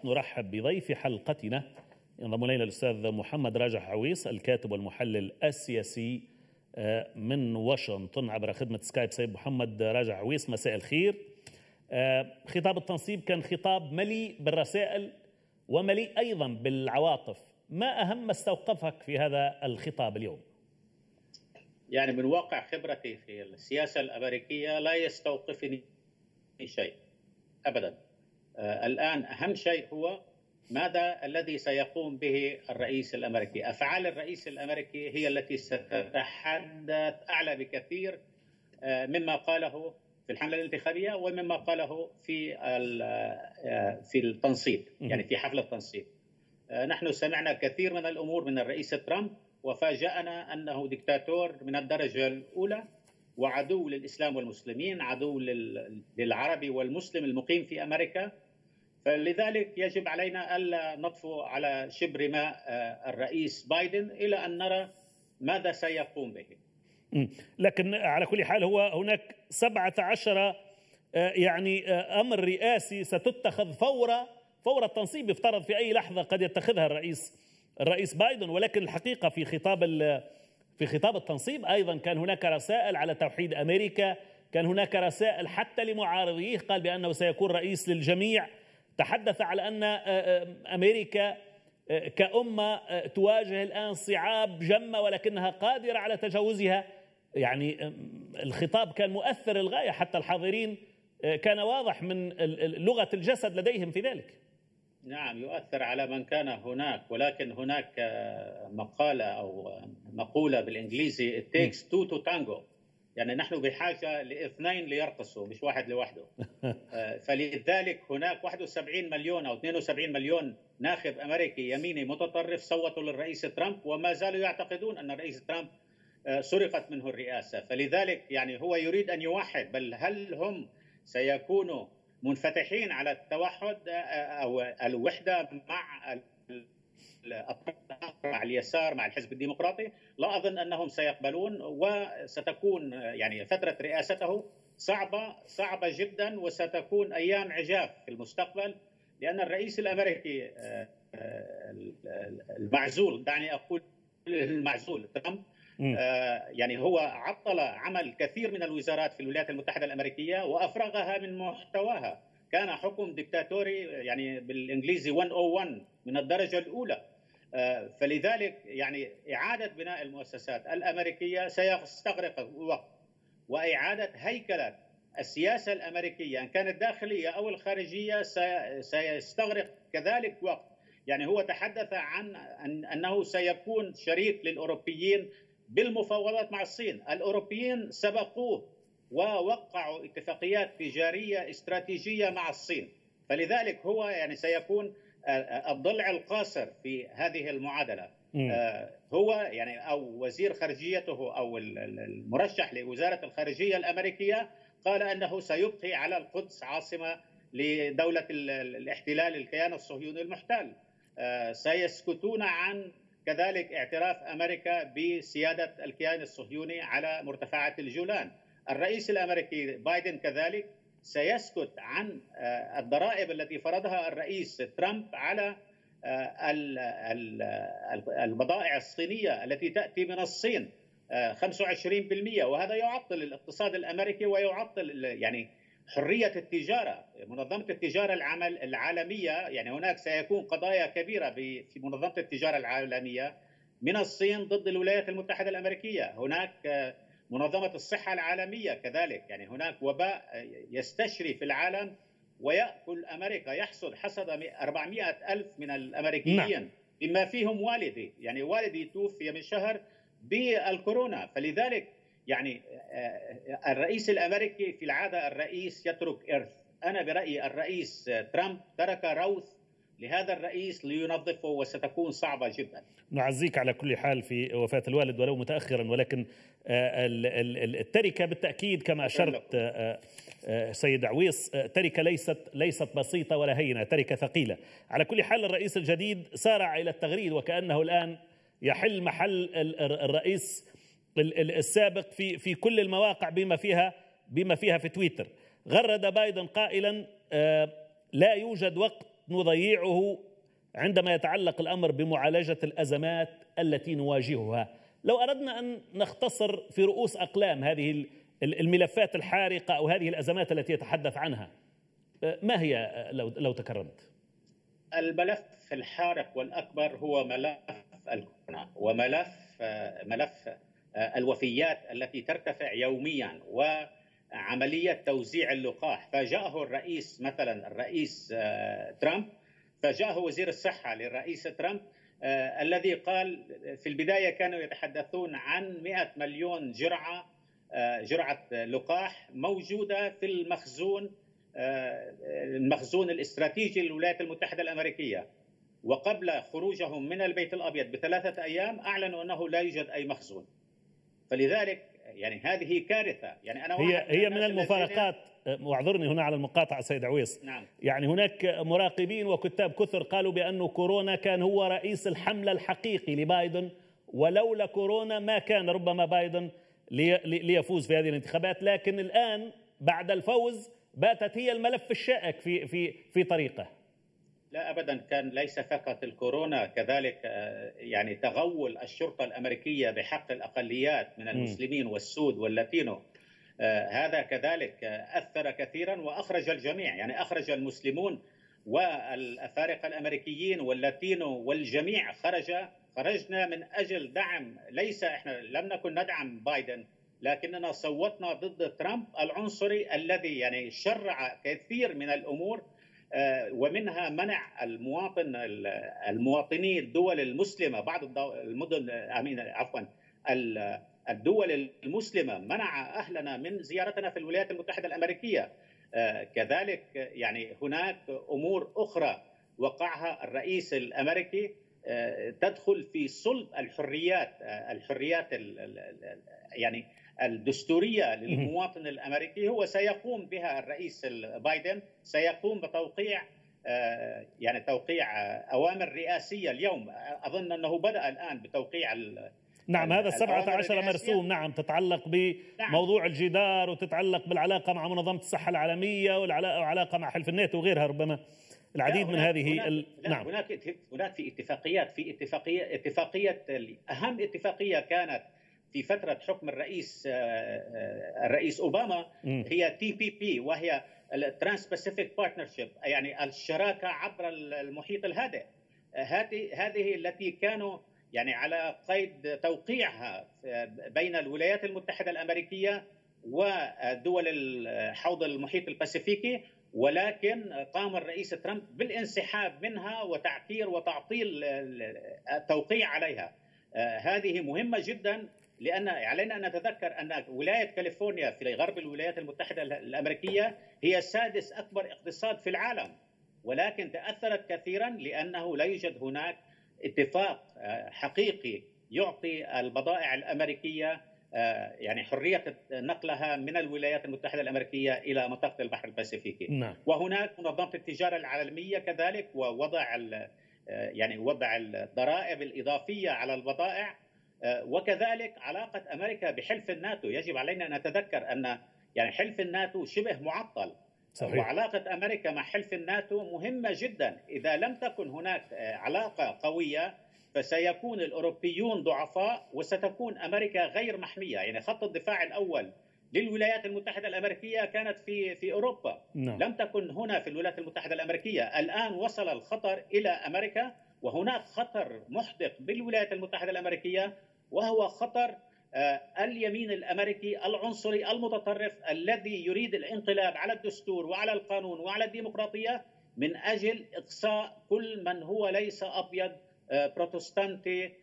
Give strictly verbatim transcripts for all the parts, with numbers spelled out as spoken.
نرحب بضيف حلقتنا. ينضم الينا الاستاذ محمد راجح عويس الكاتب والمحلل السياسي من واشنطن عبر خدمه سكايب. سيد محمد راجح عويس، مساء الخير. خطاب التنصيب كان خطاب مليء بالرسائل ومليء ايضا بالعواطف، ما اهم ما استوقفك في هذا الخطاب اليوم؟ يعني من واقع خبرتي في السياسه الامريكيه لا يستوقفني شيء ابدا. آه الان اهم شيء هو ماذا الذي سيقوم به الرئيس الامريكي. افعال الرئيس الامريكي هي التي ستتحدث اعلى بكثير آه مما قاله في الحمله الانتخابيه ومما قاله في في التنصيب، يعني في حفل التنصيب. آه نحن سمعنا كثير من الامور من الرئيس ترامب، وفاجأنا أنه دكتاتور من الدرجة الأولى وعدو للإسلام والمسلمين، عدو للعربي والمسلم المقيم في أمريكا. فلذلك يجب علينا ألا نطفو على شبر ماء الرئيس بايدن إلى أن نرى ماذا سيقوم به. لكن على كل حال هو هناك سبعة عشر يعني أمر رئاسي ستتخذ فور فور التنصيب، يفترض في أي لحظة قد يتخذها الرئيس الرئيس بايدن. ولكن الحقيقة في خطاب في خطاب التنصيب أيضا كان هناك رسائل على توحيد أمريكا، كان هناك رسائل حتى لمعارضيه، قال بأنه سيكون رئيس للجميع. تحدث على أن أمريكا كأمة تواجه الآن صعاب جمة ولكنها قادرة على تجاوزها. يعني الخطاب كان مؤثر للغاية، حتى الحاضرين كان واضح من لغة الجسد لديهم في ذلك. نعم، يؤثر على من كان هناك، ولكن هناك مقالة أو مقولة بالإنجليزي it takes two to tango، يعني نحن بحاجة لاثنين ليرقصوا مش واحد لوحده. فلذلك هناك واحد وسبعين مليون أو اثنين وسبعين مليون ناخب أمريكي يميني متطرف صوتوا للرئيس ترامب وما زالوا يعتقدون أن الرئيس ترامب سرقت منه الرئاسة. فلذلك يعني هو يريد أن يوحد، بل هل هم سيكونوا منفتحين على التوحد أو الوحدة مع مع اليسار مع الحزب الديمقراطي؟ لا أظن أنهم سيقبلون، وستكون يعني فترة رئاسته صعبة صعبة جدا، وستكون أيام عجاف في المستقبل، لأن الرئيس الأمريكي المعزول، دعني أقول المعزول ترامب، آه يعني هو عطل عمل كثير من الوزارات في الولايات المتحدة الأمريكية وأفرغها من محتواها. كان حكم ديكتاتوري يعني بالإنجليزي مئة وواحد من الدرجة الأولى. آه فلذلك يعني إعادة بناء المؤسسات الأمريكية سيستغرق وقت، وإعادة هيكلة السياسة الأمريكية إن كانت داخلية أو الخارجية سيستغرق كذلك وقت. يعني هو تحدث عن أنه سيكون شريك للأوروبيين بالمفاوضات مع الصين. الأوروبيين سبقوه ووقعوا اتفاقيات تجارية استراتيجية مع الصين، فلذلك هو يعني سيكون الضلع القاصر في هذه المعادلة. هو يعني أو وزير خارجيته أو المرشح لوزارة الخارجية الأمريكية قال أنه سيبقي على القدس عاصمة لدولة الاحتلال الكيان الصهيوني المحتل. سيسكتون عن كذلك اعتراف أمريكا بسيادة الكيان الصهيوني على مرتفعات الجولان. الرئيس الأمريكي بايدن كذلك سيسكت عن الضرائب التي فرضها الرئيس ترامب على البضائع الصينية التي تأتي من الصين خمسة وعشرين بالمئة، وهذا يعطل الاقتصاد الأمريكي ويعطل يعني حرية التجارة. منظمة التجارة العالمية يعني هناك سيكون قضايا كبيرة في منظمة التجارة العالمية من الصين ضد الولايات المتحدة الأمريكية. هناك منظمة الصحة العالمية كذلك، يعني هناك وباء يستشري في العالم ويأكل أمريكا، يحصد حصد أربعمئة ألف من الأمريكيين بما فيهم والدي، يعني والدي توفي من شهر بالكورونا. فلذلك يعني الرئيس الأمريكي في العادة الرئيس يترك إرث. أنا برأيي الرئيس ترامب ترك روث لهذا الرئيس لينظفه، وستكون صعبة جدا. نعزيك على كل حال في وفاة الوالد ولو متأخرا، ولكن التركة بالتأكيد كما أشرت سيد عويس تركة ليست ليست بسيطة ولا هينة، تركة ثقيلة. على كل حال الرئيس الجديد سارع إلى التغريد وكأنه الآن يحل محل الرئيس السابق في في كل المواقع بما فيها بما فيها في تويتر. غرد بايدن قائلا لا يوجد وقت نضيعه عندما يتعلق الأمر بمعالجة الأزمات التي نواجهها. لو أردنا أن نختصر في رؤوس أقلام هذه الملفات الحارقة أو هذه الأزمات التي يتحدث عنها، ما هي لو لو تكرمت؟ الملف الحارق والأكبر هو ملف الكورونا، وملف ملف الوفيات التي ترتفع يوميا، وعملية توزيع اللقاح. فجاءه الرئيس مثلا الرئيس ترامب، فجاءه وزير الصحة للرئيس ترامب آه، الذي قال في البداية كانوا يتحدثون عن مئة مليون جرعة آه، جرعة لقاح موجودة في المخزون آه، المخزون الاستراتيجي للولايات المتحدة الأمريكية، وقبل خروجهم من البيت الأبيض بثلاثة أيام أعلنوا أنه لا يوجد أي مخزون. فلذلك يعني هذه كارثة. يعني أنا هي هي من المفارقات، واعذرني هنا على المقاطعة سيد عويس. نعم. يعني هناك مراقبين وكتاب كثر قالوا بأن كورونا كان هو رئيس الحملة الحقيقي لبايدن، ولولا كورونا ما كان ربما بايدن ليفوز في هذه الانتخابات. لكن الآن بعد الفوز باتت هي الملف الشائك في في في طريقه. لا أبدا، كان ليس فقط الكورونا، كذلك يعني تغول الشرطة الأمريكية بحق الأقليات من المسلمين والسود واللاتينو، هذا كذلك أثر كثيرا وأخرج الجميع. يعني أخرج المسلمون والأفارقة الأمريكيين واللاتينو والجميع خرج خرجنا من أجل دعم. ليس إحنا لم نكن ندعم بايدن، لكننا صوتنا ضد ترامب العنصري الذي يعني شرع كثير من الأمور، ومنها منع المواطن المواطني الدول المسلمة، بعض المدن امين عفوا الدول المسلمة منع اهلنا من زيارتنا في الولايات المتحدة الامريكية. كذلك يعني هناك امور اخرى وقعها الرئيس الامريكي تدخل في صلب الحريات الحريات يعني الدستورية للمواطن الأمريكي. هو سيقوم بها الرئيس بايدن، سيقوم بتوقيع يعني توقيع أوامر رئاسية اليوم. أظن أنه بدأ الآن بتوقيع نعم هذا السبعة عشر مرسوم، نعم تتعلق بموضوع نعم. الجدار، وتتعلق بالعلاقة مع منظمة الصحة العالمية والعلاقة مع حلف الناتو وغيرها، ربما العديد من هذه هناك ال... نعم هناك هناك في اتفاقيات في اتفاقية اتفاقية أهم اتفاقية كانت في فترة حكم الرئيس الرئيس أوباما هي تي بي بي، وهي الترانس باسيفيك بارتنرشيب، يعني الشراكة عبر المحيط الهادئ. هذه هذه التي كانوا يعني على قيد توقيعها بين الولايات المتحدة الأمريكية ودول حوض المحيط الباسيفيكي، ولكن قام الرئيس ترامب بالانسحاب منها وتعكير وتعطيل التوقيع عليها. هذه مهمة جدا، لأن علينا أن نتذكر أن ولاية كاليفورنيا في غرب الولايات المتحدة الأمريكية هي سادس أكبر اقتصاد في العالم، ولكن تأثرت كثيرا لأنه لا يوجد هناك اتفاق حقيقي يعطي البضائع الأمريكية يعني حرية نقلها من الولايات المتحدة الأمريكية إلى منطقة البحر الباسيفيكي. نعم. وهناك منظمة التجارة العالمية كذلك، ووضع يعني وضع الضرائب الإضافية على البضائع، وكذلك علاقة أمريكا بحلف الناتو. يجب علينا أن نتذكر أن يعني حلف الناتو شبه معطل. صحيح. وعلاقة أمريكا مع حلف الناتو مهمة جدا. إذا لم تكن هناك علاقة قوية فسيكون الأوروبيون ضعفاء وستكون أمريكا غير محمية. يعني خط الدفاع الأول للولايات المتحدة الأمريكية كانت في في أوروبا. نعم. لم تكن هنا في الولايات المتحدة الأمريكية. الآن وصل الخطر إلى أمريكا، وهناك خطر محدق بالولايات المتحدة الأمريكية، وهو خطر اليمين الأمريكي العنصري المتطرف الذي يريد الانقلاب على الدستور وعلى القانون وعلى الديمقراطية من أجل إقصاء كل من هو ليس أبيض بروتستانتي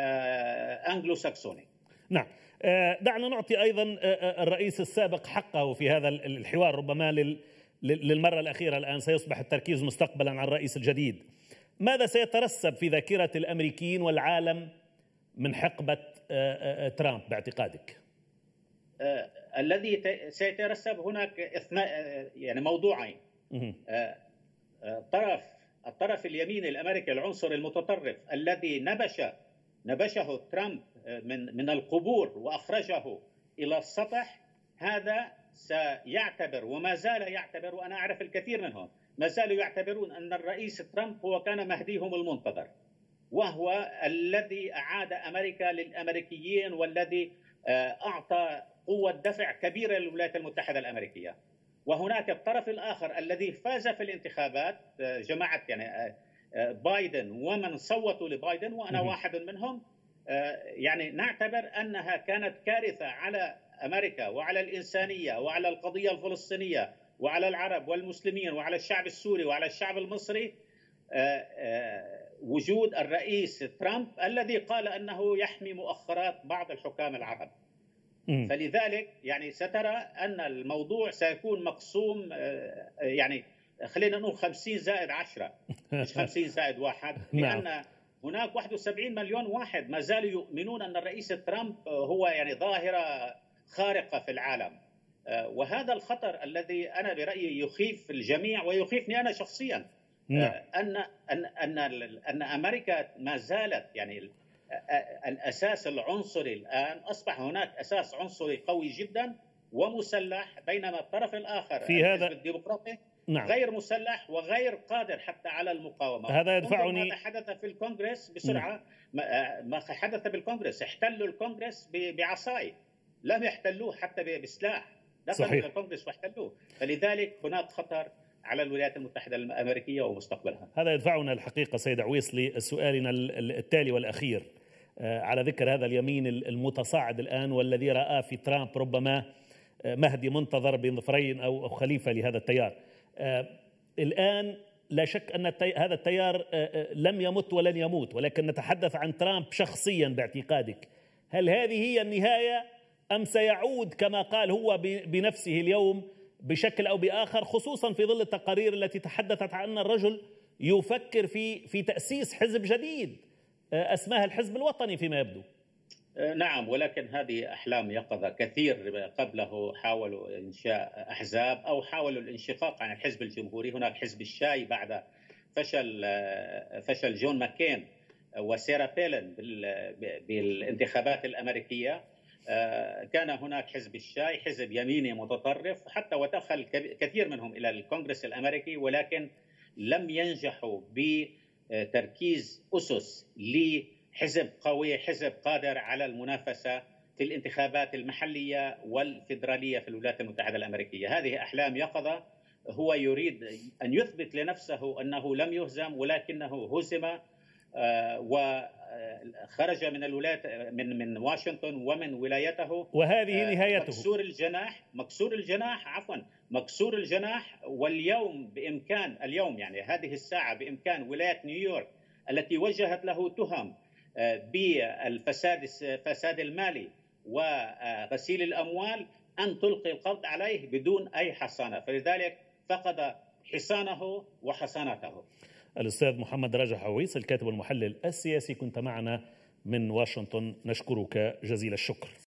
أنجلو ساكسوني. نعم، دعنا نعطي أيضا الرئيس السابق حقه في هذا الحوار، ربما للمرة الأخيرة الآن سيصبح التركيز مستقبلا على الرئيس الجديد. ماذا سيترسب في ذاكرة الأمريكيين والعالم من حقبة ترامب باعتقادك؟ آه، الذي سيترسب هناك اثناء يعني موضوعين. آه، طرف الطرف اليمين الامريكي العنصري المتطرف الذي نبش نبشه ترامب من من القبور واخرجه الى السطح، هذا سيعتبر وما زال يعتبر، وانا اعرف الكثير منهم ما زالوا يعتبرون أن الرئيس ترامب هو كان مهديهم المنتظر، وهو الذي أعاد أمريكا للأمريكيين، والذي أعطى قوة دفع كبيرة للولايات المتحدة الأمريكية. وهناك الطرف الآخر الذي فاز في الانتخابات، جماعة يعني بايدن ومن صوتوا لبايدن، وأنا واحد منهم. يعني نعتبر أنها كانت كارثة على أمريكا وعلى الإنسانية وعلى القضية الفلسطينية وعلى العرب والمسلمين وعلى الشعب السوري وعلى الشعب المصري وجود الرئيس ترامب الذي قال أنه يحمي مؤخرات بعض الحكام العرب. م. فلذلك يعني سترى أن الموضوع سيكون مقسوم، يعني خلينا نقول خمسين زائد عشرة مش خمسين زائد واحد، لأن هناك واحد وسبعين مليون واحد ما زالوا يؤمنون أن الرئيس ترامب هو يعني ظاهرة خارقة في العالم. وهذا الخطر الذي أنا برأيي يخيف الجميع ويخيفني أنا شخصيا. نعم. أن أن أن أن أمريكا ما زالت يعني الأساس العنصري الآن أصبح هناك أساس عنصري قوي جدا ومسلح، بينما الطرف الآخر في هذا الديمقراطي نعم. غير مسلح وغير قادر حتى على المقاومة. هذا يدفعني ماذا حدث في الكونغرس بسرعة. نعم. ما حدث بالكونغرس، احتلوا الكونغرس بعصاي، لم يحتلوه حتى بسلاح، دخلوا إلى الكونغرس واحتلوه. فلذلك هناك خطر على الولايات المتحدة الأمريكية ومستقبلها. هذا يدفعنا الحقيقة سيد عويس لسؤالنا التالي والأخير، على ذكر هذا اليمين المتصاعد الآن والذي رأى في ترامب ربما مهدي منتظر بظفرين أو خليفة لهذا التيار. الآن لا شك أن هذا التيار لم يمت ولن يموت، ولكن نتحدث عن ترامب شخصيا باعتقادك. هل هذه هي النهاية أم سيعود كما قال هو بنفسه اليوم بشكل أو بآخر، خصوصا في ظل التقارير التي تحدثت عن أن الرجل يفكر في في تأسيس حزب جديد اسمها الحزب الوطني فيما يبدو؟ نعم، ولكن هذه أحلام يقظة. كثير قبله حاولوا إنشاء أحزاب أو حاولوا الانشقاق عن الحزب الجمهوري. هناك حزب الشاي بعد فشل فشل جون ماكين وسيرا بيلن بالانتخابات الأمريكية. كان هناك حزب الشاي، حزب يميني متطرف، حتى ودخل كثير منهم إلى الكونغرس الأمريكي، ولكن لم ينجحوا بتركيز أسس لحزب قوي، حزب قادر على المنافسة في الانتخابات المحلية والفيدرالية في الولايات المتحدة الأمريكية. هذه أحلام يقظة. هو يريد أن يثبت لنفسه أنه لم يهزم، ولكنه هزم وخرج من الولايات من من واشنطن ومن ولايته، وهذه نهايته. مكسور الجناح مكسور الجناح عفوا مكسور الجناح. واليوم بإمكان اليوم يعني هذه الساعة بإمكان ولاية نيويورك التي وجهت له تهم بالفساد الفساد المالي وغسيل الأموال أن تلقي القبض عليه بدون أي حصانة. فلذلك فقد حصانه وحصانته. الأستاذ محمد راجح عويس الكاتب والمحلل السياسي، كنت معنا من واشنطن، نشكرك جزيل الشكر.